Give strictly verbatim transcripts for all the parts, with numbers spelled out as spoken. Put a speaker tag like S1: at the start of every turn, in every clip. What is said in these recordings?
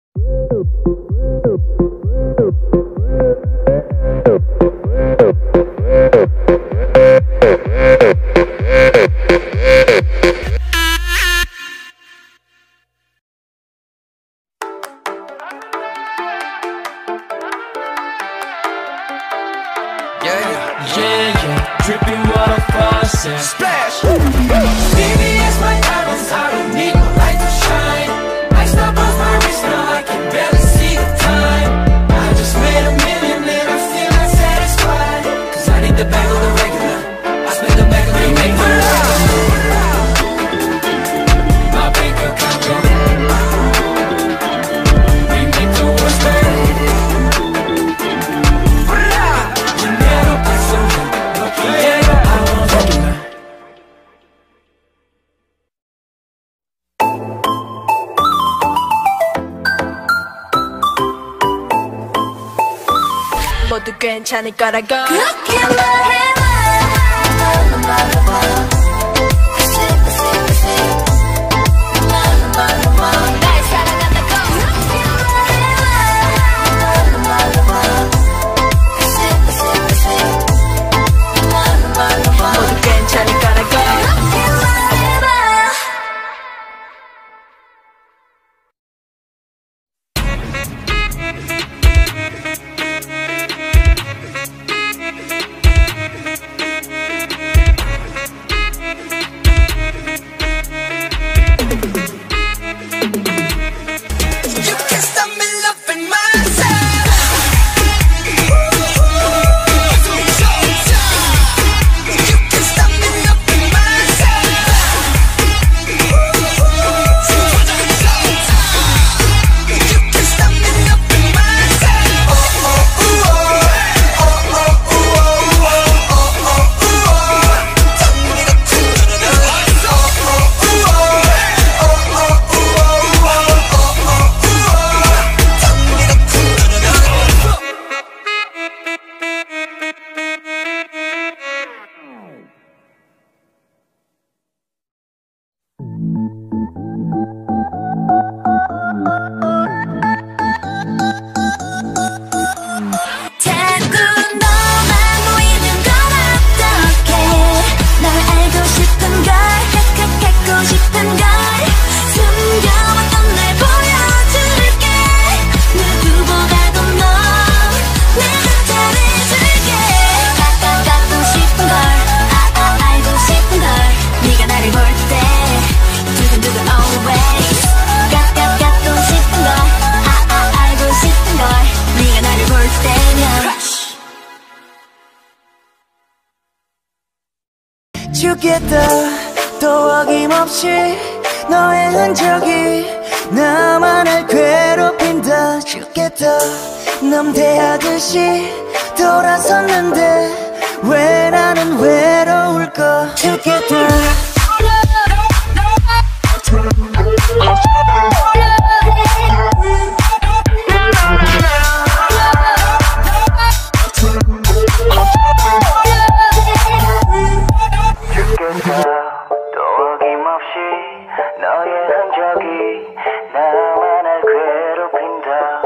S1: Splash! Baby, it's my diamonds, I don't need no light to shine. I stop off my wrist, now I can barely see the time. I just made a million and I'm still not satisfied. Cause I need the bag of the regular, I spend the bag of the regular. My bank account go, we make the world better. Dinero persona, no quiero, I want regular.
S2: 모두 괜찮을 거라고
S3: 그렇게 말해봐. 날 사랑한다고 그렇게 말해봐.
S2: 모두 괜찮을 거라고
S3: 그렇게 말해봐.
S1: You can't stop me loving myself. You can't stop me loving myself. You can't stop me loving myself. Oh oh ooh oh, oh oh ooh oh, oh oh ooh oh. Tell me the truth. Oh oh ooh oh, oh oh ooh oh, oh oh ooh oh. Tell me the truth.
S3: 자꾸 너만 보이는 건 어떡해. 널 알고 싶은 걸, 깍깍 갖고 싶은 걸, 숨겨왔던 날 보여줄게. 누구보다도 넌 내가 잘해줄게. 깍깍 갖고 싶은 걸, 아아 알고 싶은 걸, 네가 나를 볼 때 두근두근 always. 깍깍 갖고 싶은 걸, 아아 알고 싶은 걸, 네가 나를 볼 때면
S4: 죽겠다 또 어김없이 너의 흔적이 나만을 괴롭힌다. 죽겠다 남대하듯이 돌아섰는데 왜 나는 외로울까. 죽겠다 또 어김없이 너의 흔적이 나만을 괴롭힌다.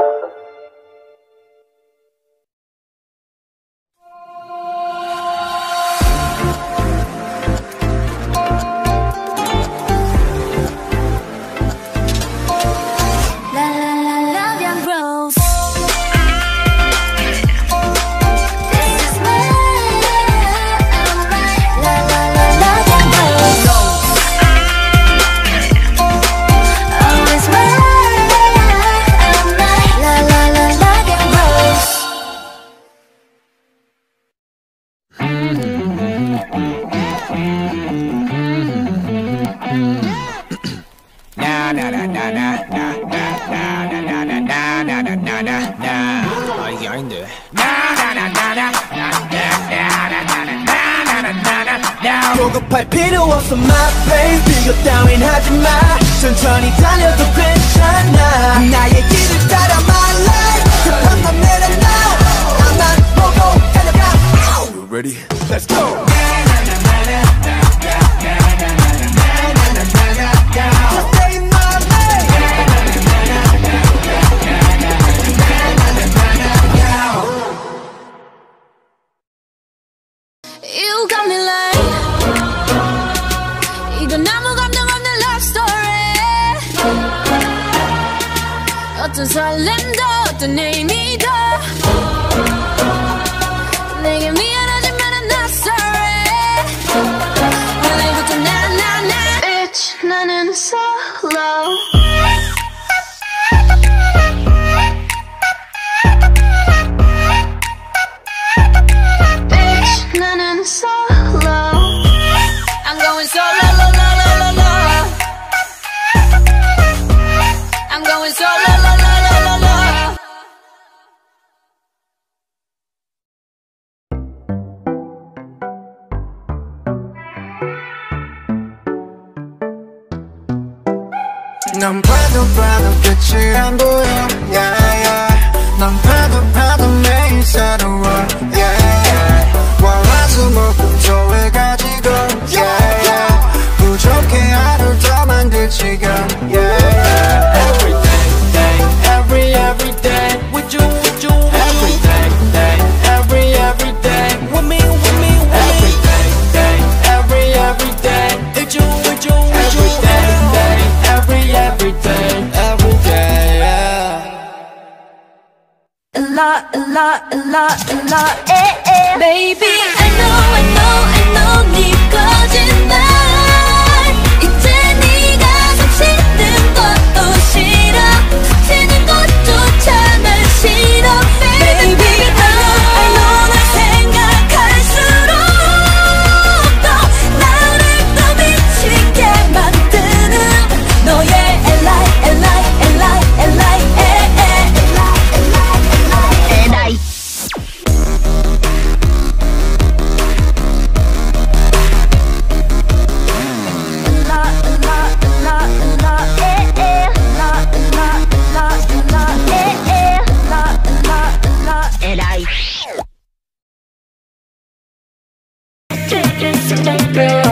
S1: 아 이게 아닌데. 조급할 필요 없어 my baby. 비교 따윈 하지마. 천천히 달려도 괜찮아. 나의 길을 따라 my life. 급한 맘 내려놔. 나만 보고 달려가. You ready? Let's go. Just stay in my lane.
S3: 어떤 설렘도 어떤 의미도 내게 미안하지만 I'm not sorry 오늘부터 나나나 Bitch 나는 solo Bitch 나는 solo I'm going solo lo lo lo lo lo I'm going solo lo lo lo lo lo
S5: 넌 봐도 봐도 끝이 안 보여 yeah, yeah. 넌 봐도 봐도 매일 새로워 yeah, yeah. 월화수목금토를 가지고 yeah, yeah. 부족해 하루 더 만들 지금 yeah, yeah. Every day, day, every every day with you, with you, every day, day, every every day with me, with me, with me every day, day, every every day with you, with you, with you every day, every every day, every day, yeah.
S3: A lot, a lot, a lot, a lot, eh, eh. Baby, I know, I know, I know 네 거짓말 이제 네가 숨쉬는 것도 싫어 숨쉬는 것조차 난 싫어 Baby, I know, I know 널 생각할수록 또 나를 또 미치게 만드는 너의 Li, Li, Li, Li, eh, eh Li
S2: Girl